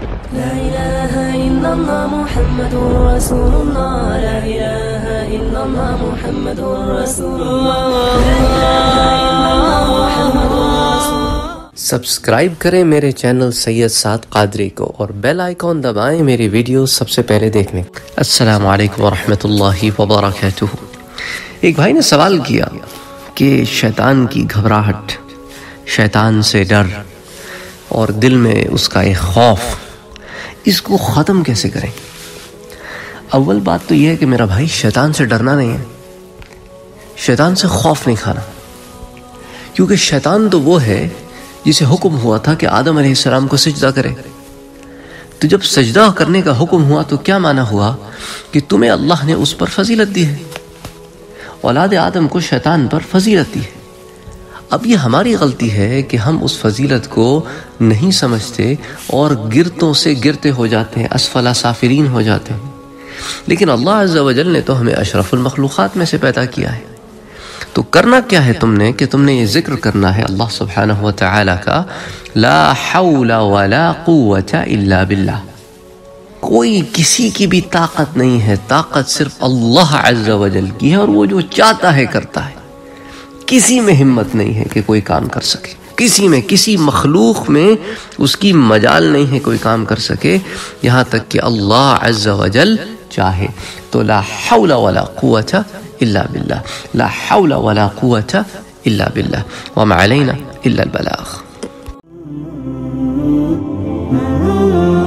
لا إله إلا الله محمد رسول الله. لا إله إلا الله محمد رسول الله. لا إله إلا الله محمد رسول الله. سبسکرائب کریں میرے چینل سید سعد قادری کو اور بیل آئیکن دبائیں میری ویڈیو سب سے پہلے دیکھنے. السلام علیکم ورحمۃ اللہ وبرکاتہ. ایک بھائی نے سوال کیا کہ شیطان کی گھبراہٹ، شیطان سے ڈر اور دل میں اس کا ایک خوف، اس کو ختم کیسے کریں؟ اول بات تو یہ ہے کہ میرا بھائی شیطان سے ڈرنا نہیں ہے، شیطان سے خوف نہیں کھانا، کیونکہ شیطان تو وہ ہے جسے حکم ہوا تھا کہ آدم علیہ السلام کو سجدہ کرے. تو جب سجدہ کرنے کا حکم ہوا تو کیا معنی ہوا کہ تمہیں اللہ نے اس پر فضیلت دی ہے، اولاد آدم کو شیطان پر فضیلت دی ہے. اب یہ ہماری غلطی ہے کہ ہم اس فضیلت کو نہیں سمجھتے اور گرتوں سے گرتے ہو جاتے ہیں، اسفل سافلین ہو جاتے ہیں. لیکن اللہ عز و جل نے تو ہمیں اشرف المخلوقات میں سے پیدا کیا ہے. تو کرنا کیا ہے تم نے کہ تم نے یہ ذکر کرنا ہے اللہ سبحانہ و تعالی کا، لا حول ولا قوة الا باللہ. کوئی کسی کی بھی طاقت نہیں ہے، طاقت صرف اللہ عز و جل کی ہے، اور وہ جو چاہتا ہے کرتا ہے. کسی میں ہمت نہیں ہے کہ کوئی کام کر سکے، کسی مخلوق میں اس کی مجال نہیں ہے کوئی کام کر سکے، یہاں تک کہ اللہ عز و جل چاہے. تو لا حول ولا قوة الا باللہ، لا حول ولا قوة الا باللہ، وما علینا الا البلاغ.